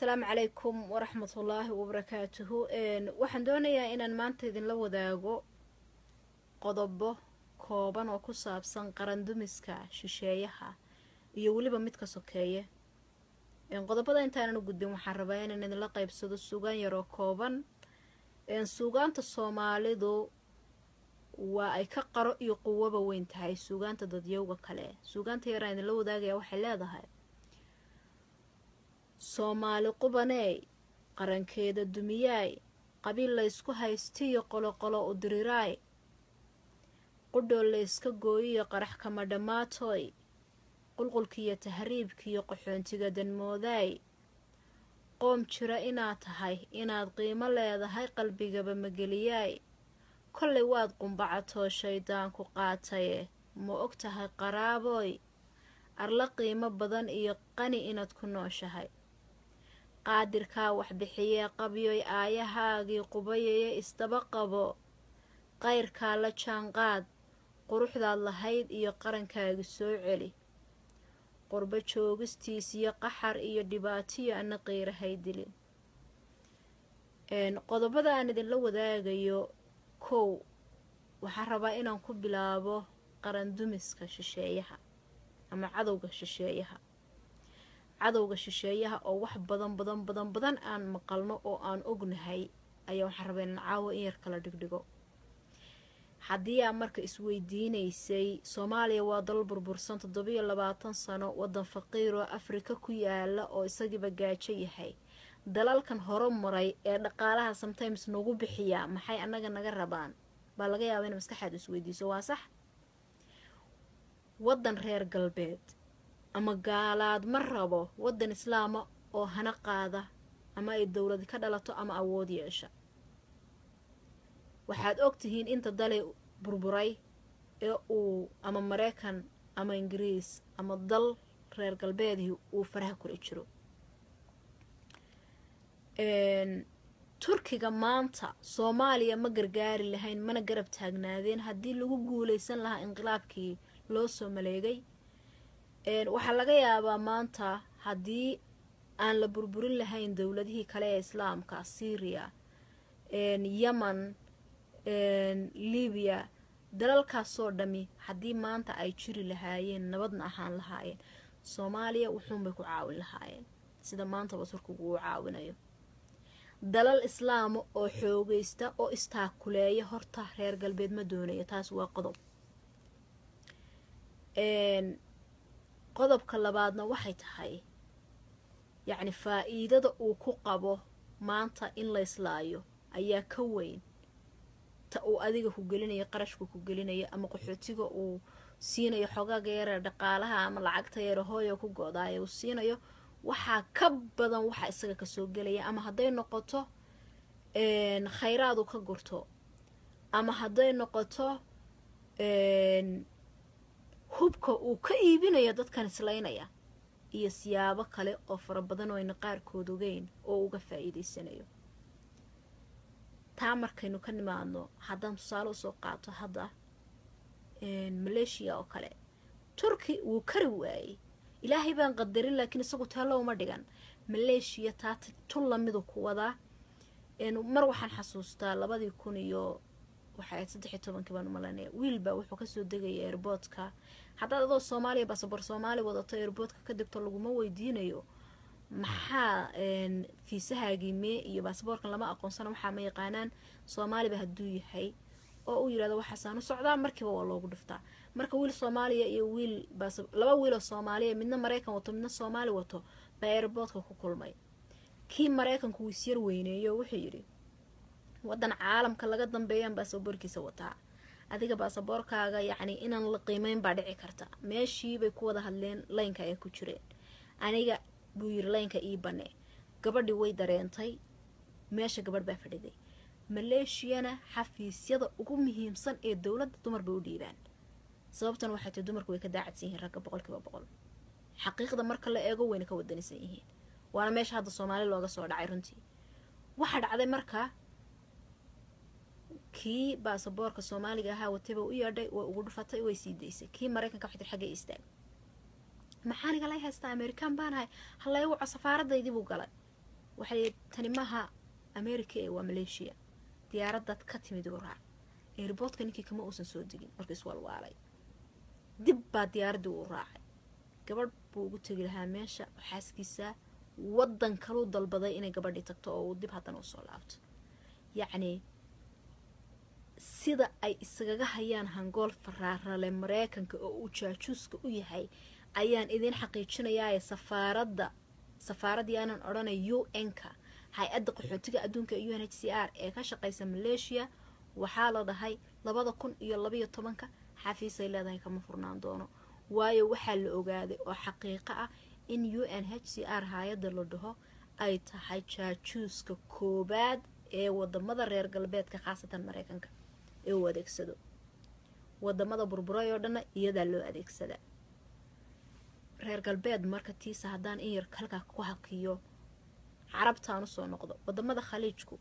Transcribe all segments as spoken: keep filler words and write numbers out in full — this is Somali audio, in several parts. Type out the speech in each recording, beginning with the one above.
السلام عليكم ورحمة الله وبركاته. waxaan doonayaa inaan maanta idinla wadaago qodobo kooban oo ku saabsan qaran dumiska shisheeyaha iyo waliba mid ka sokeeye. qodobada intaanan u gudbin waxaan rabaa inaan idinla qaybsado suugaan yar oo kooban. suugaanta Soomaalidu waa ay ka qaro iyo quwaba weyn tahay suugaanta dadyowga kale. suugaanta yar aan idinla wadaagaya waxay leedahay Soomaali qubaney qarankeeda dumiyay qabiil la isku haystiyo qolo qolo u diriray qudho la iska gooyiyo qarax kama dhamaatoy qulqulkiyo tahriibkiyo qaxoontiga danmooday qoom jira inaad tahay inaad qiimo leedahay qalbigaba mageliyay kolley waad qumbacato shaydaan ku qaataye ma og tahay qaraaboy arla qiimo badan iyo qani inaad ku nooshahay qaadirkaa wax bixiyee qabyoy aayahaagii qubayaya isdaba qabo qayrkaa la jaanqaad quruxdaad lahayd iyo qarankaagi soo celi qurbo joogistiis iyo qaxar iyo dhibaatiyo ana qeyrahay dilin. qodobada aan idinla wadaagayo kow waxaan rabaa inaan ku bilaabo qaran dumiska shisheeyaha ama cadowga shisheeyaha cadowga shisheeyaha oo wax badan badan badan badan aan maqalno oo aan ognahay ayaa waxaan rabaa inaan caawo in yar kala dhigdhigo. haddii aa marka isweydiinaysay Soomaaliya waa dal burbursan toddobiyo labaatan sano wadan faqiir oo Afrika ku yaala oo isagiiba gaajo yahay dalalkan horumaray ee dhaqaalaha sometimes nagu bixiya maxay anaga naga rabaan baa laga yaabaa in maskaxaad isweydiiso. waa sax wadan reer galbeed ama gaalaad ma rabo wadan islaama oo hana qaada ama ay dowlad ka dhalato ama awood yeesha. waxaad ogtihiin inta dalay burburay ee uu ama Mareykan ama Ingiriis ama dal reer galbeedii uu faraha kula jiro. Turkiga maanta Soomaaliya ma gargaari lahayn mana garab taagnaadeen haddii lagu guuleysan lahaa inqilaabkii loo soo maleegay. waxaa laga yaabaa maanta haddii aan la burburin lahayn dowladihii kale ee islaamka Syria, Yemen, Libya dalalkaasoo dhami haddii maanta ay jiri lahaayeen nabadna ahaan lahaayeen Soomaaliya wuxuunbay ku caawin lahaayeen sida maantaba Turkigu uu caawinayo. dalal islaamo oo xoogaysta oo istaakuleeya horta reer galbeed ma doonayo. taas waa qodob. qodobka labaadna waxay tahay yacni faa'iidada uu ku qabo maanta in la islaayo ayaa ka weyn ta uu adiga ku gelinayo qarashku ku gelinayo ama qaxootiga uu siinayo xogaaga yar dhaqaalaha ama lacagta yar hooyo ku go'daay uu siinayo waxaa ka badan waxa isaga ka soo gelaya ama haday noqoto een khayraad uu ka gurto ama haday noqoto een hubka uu ka iibinayo dadkan islaynaya iyo siyaabo kale oo fara badan oo ayna qaarkood ogeyn oo uga faa'iideysanayo. taa markaynu ka nimaadno haddaan tusaale u soo qaato hadda een Malaysia oo kale Turki wuu kari waayay ilaahay baan qadarin laakiin isagu taalo uma dhigan. Malaysia taa tun lamidu ku wada een mar waxaan xasuustaa labadii kun iyo waxay saddex iyo toban baan u malaynaya wiilba wuxuu ka soo degay airportka hadda adoo Soomaaliya baasaboor Soomaali wadato airportka ka degto laguma weydiinayo maxaa een fiisahaagii mee iyo baasaboorkan lama aqoonsana waxa ma yaqaanaan Soomaaliba hadduu yahay oo uu yiraahdo waxa saan u socdaa markiiba waa loogu dhiftaa. marka wiil Soomaaliya iyo wiil baasaboor laba wiil oo Soomaaliya midna Mareykan wato midna Soomaali wato baa airportka ku kulmay. kii Mareykanku wuu sir weyneeyo wuxuu yiri wadan caalamka laga dambeeyaan baasaboorkiisa wataa adiga baasaboorkaaga yacni inaan la qiimeyn baa dhici karta. meeshii bay ku wada hadleen laynka ay ku jireen aniga buu yiri laynka ii bane gabadhii way dareentay meesha gabadh baa fadhiday. Malaysiana xafiisyada ugu muhiimsan ee dawladda dumar bay u dhiibaan sababtan waxay tahay dumarku way ka daacadsan yihiin ragga boqolkiiba boqol. xaqiiqda marka la eego wayna ka wadanisan yihiin waana meesha hadda Soomaali looga soo dhacay runtii. waxa dhacday marka kii baasaboorka Soomaaliga ahaa watay u yeedhay way ugu dhufatay way sii deysay. kii Mareykanka xigtay xagga istaag maxaan igala haystaa American baan hay halayo waxa safaaradaydii buu galay waxay tani maha America ee waa Malaysia diyaaradda ka timid oo raac airportka ninkii kama uusan soo degin markii walwaalay dib baa diyaaradda u raacay gabadh buu ugu tagi lahaa meesha xaaskiisa wadan kale dalbaday inay gabadhi tagto oo dib hadan u soo laabto yacni sida ay isaga hayaan hangool faraarale Mareykanka oo uu jaajuuska u yahay ayaan idin xaqiijinayaa safaaradda safaaradii aanan oranay U N-ka hay-adda qaxootiga adduunka U N H C R ee ka shaqeysa Malaysia waxaa la dhahay labada kun iyo laba iyo tobanka xafiis ay leedahay kama furnaan doono waayo waxaa la ogaaday oo xaqiiqo ah in U N H C R hay'adda la dhaho ay tahay jaajuuska koobaad ee wadamada reer galbeedka khaasatan Mareykanka ee uu adeegsado wadamada burburay oo dhan iyada loo adeegsada reer galbeed marka tiisa hadaan in yar kalka ku hakiyo carabtaan soo noqdo wadamada khaliijku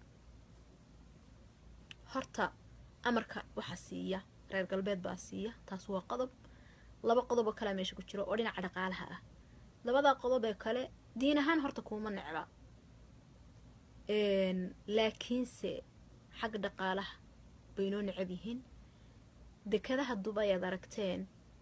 horta amarka waxa siiya reer galbeed baa siiya taas waa qodob laba qodob oo kala meesha ku jiro oo dhinaca dhaqaalaha ah labada qodob ee kale diin ahaan horta kuma necba een laakiinse xaq dhaqaalaha bayno necab yihiin dekadaha Dubai aad aragteen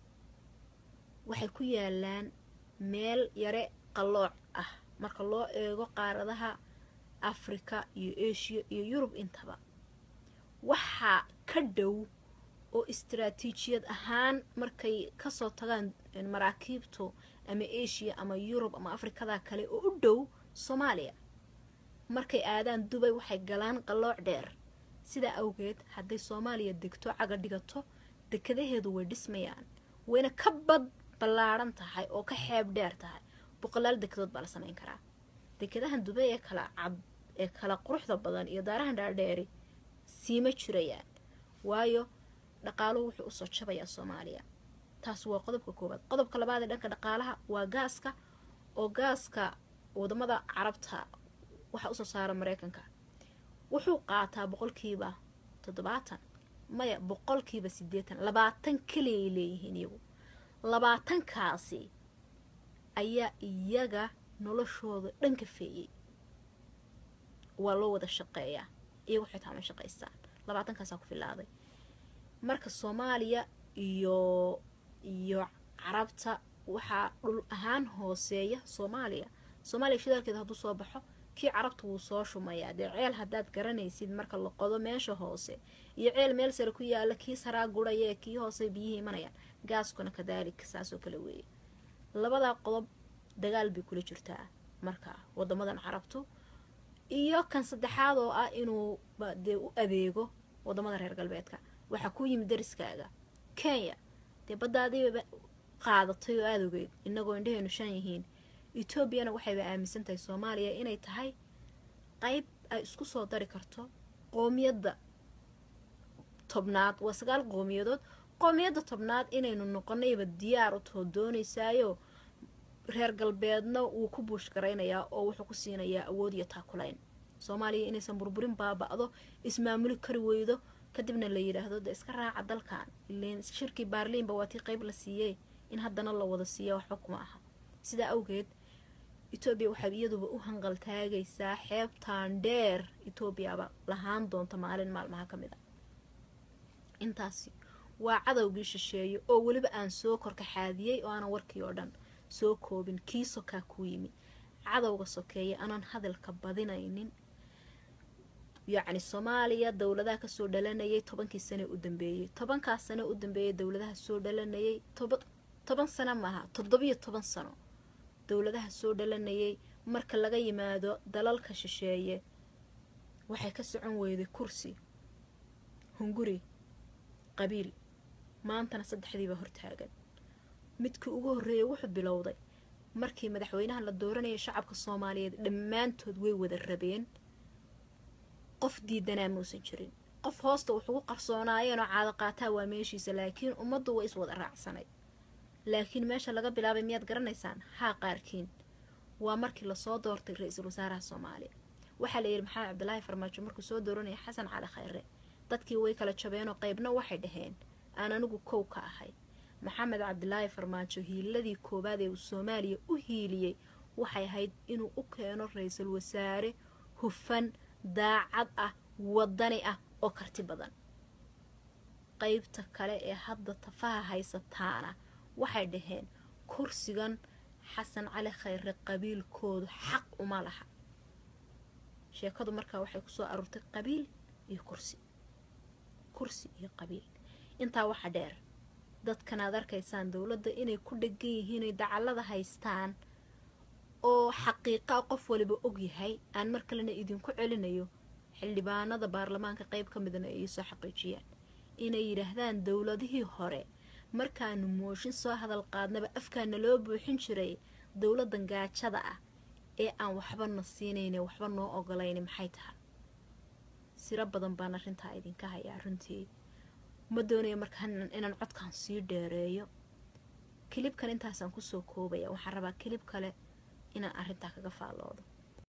waxay ku yaalaan meel yare qalooc ah marka loo eego qaaradaha Afrika iyo Asia iyo Yurub intaba waxa ka dhow oo istiraatiijiyad ahaan markay ka soo tagaan maraakiibto ama Asia ama Yurub ama Afrikada kale oo u dhow Soomaaliya markay aadaan Dubai waxay galaan qalooc dheer sida awgeed haday Soomaaliya degto caga dhigato dekadaheedu way dhismayaan wayna ka bad balaaran tahay oo ka xeeb dheer tahay boqolaal dekedood baa la sameyn karaa dekadahan Dubai ee kala cad ee kala quruxda badan iyo daarahan dhaadheeri siima jirayaan waayo dhaqaaluhu wuxuu u soo jabayaa Soomaaliya taas waa qodobka koobaad qodobka labaad ee dhanka dhaqaalaha waa gaaska oo gaaska wadamada carabta waxa u soo saara Mareykanka wuxuu qaataa boqolkiiba toddobaatan maya boqolkiiba siddeetan labaatan kaliya leeyihiin iyagu labaatan kaasi ayaa iyaga noloshooda dhanka feeyay waa loo wada shaqeeyaa iyagu xitaa ma shaqeystaan labaatan kaas ku filaaday marka Soomaaliya iyo iyo carabta waxa dhul ahaan hooseeya Soomaaliya Soomaaliya shidaalkeeda haduu soo baxo kii carabta wuu soo shumayaa ceel hadaad garanaysid marka la qodo meesha hoose iyo ceel meel sare ku yaala kii saraa guraya kii hoose biyihii imanayaan gaaskuna kadaalika saasoo kale weeye labada qodob dagaal bay kula jirtaa marka wadamadan carabtu iyo kan saddexaad oo ah inuu de u adeego wadamada reer galbeedka waxa ku yimid dariskaaga Kenya de badaadiba qaadatay oo aad ogeed inagoo indheenu shan yihiin Ethiopia waxay aaminsan tahay Soomaaliya inay tahay qayb ay isku soo dari karto qoomiyadda tobnaad waa sagaal qoomiyadood qoomiyadda tobnaad inaynu noqonayba diyaar u too doonaysaayo reer galbeedna uu ku buush gareynayaa oo wuxuu ku siinayaa awood iyo taakulayn Soomaaliya inaysan burburin baaba'do ismaamuli kari weydo kadibna la yiraahdo iska raaca dalkan ileen shirki Berlin ba waati qayb la siiyay in haddana la wada siiyo wax xukuma ah sida awgeed Ethiopia waxa iyaduba u hanqal taagaysaa xeebtaan dheer Ethiopia ba lahaan doonta maalin maalmaha kamid ah intaasi waa cadawgii shisheeye oo waliba aan soo korka xaadiyay oo aan warkii oo dhan soo koobin kiiso ka ku yimi cadawga sokeeye aanan hadalka badinaynin yacni Soomaaliya dawladaha ka soo dhalanayay tobankii sano u dambeeyay tobankaas sano u dambeeyay dawladaha soo dhalanayay toban sano maaha toddoba iyo toban sano dawladaha soo dhalanayay marka laga yimaado dalalka shisheeye waxay ka socon weyday kursi hunguri qabiil maantana saddexdiiba hortaagan midkii ugu horeeyay wuxuu bilowday markii madaxweynaha la dooranayay shacabka Soomaaliyeed dhamaantood way wada rabeen qof diidanaa muusan jirin qof hoosta wuxuu qarsoonaayeen oo caado qaataa waa meeshiisa laakiin ummaddu way is wada raacsanay laakiin meesha laga bilaabay miyaad garanaysaan haa qaarkiin waa markii la soo doortay ra'iisul wasaaraha Soomaaliya waxa la yiri Maxamed Cabdullaahi Farmaajo markuu soo dooranayay Xasan Cali Khayre dadkii way kala jabeen oo qaybna waxay dhaheen aan anigu kow ka ahay Maxamed Cabdullaahi Farmaajo hiiladii koobaad ee Soomaaliya u hiiliyay waxay ahayd inuu u keeno ra-iisul wasaare hufan daacad ah wadani ah oo karti badan. qaybta kale ee hadda tafaha haysataana waxay dhaheen kursigan xasan cali khayre qabiilkoodu xaq uma laha. sheekadu markaa waxay kusoo aruurtay qabiil iyo kursi kursi iyo qabiil. intaa waxa dheer dadkan aad arkaysaan dowladda inay ku dhagan yihiin ay dacalada haystaan oo xaqiiqa qof waliba og yahay. aan mar kalena idinku celinayo xildhibaanada baarlamaanka qayb ka midna ay soo xaqiijiyaan inay yiraahdaan dowladihii hore markaanu mooshin soo hadal qaadnaba afkaana loo buuxin jiray dowladan gaajada ah ee aan waxba na siinayne waxba noo ogolayne maxay tahay. siro badan baan arrintaa idinka hayaa runtii. ma doonayo markaan inaan codkan sii dheereeyo. kilibkan intaasaan kusoo koobaya. waxaan rabaa kilib kale inaan arrintaa kaga faalloodo.